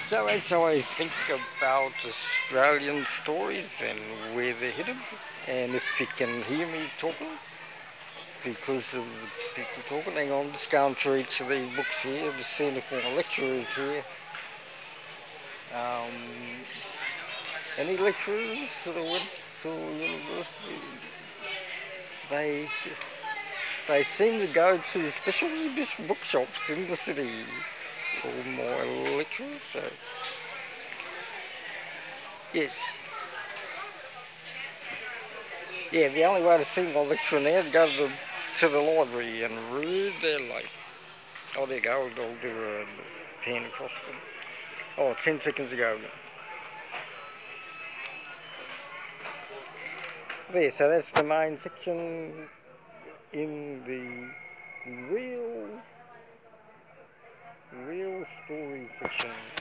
So as I think about Australian stories and where they're hidden, and if you can hear me talking, because of the people talking, hang on, I'm just going through each of these books here, just seeing if my lecturer is here. Um, any lecturers that went to university, they they seem to go to specialist bookshops in the city. All my lecturers, so yes. Yeah, the only way to see my lecturer now is go to the library and read their life. Oh, there you go, I'll do a pan across them. Oh, 10 seconds ago. There, so that's the main section in the real story section.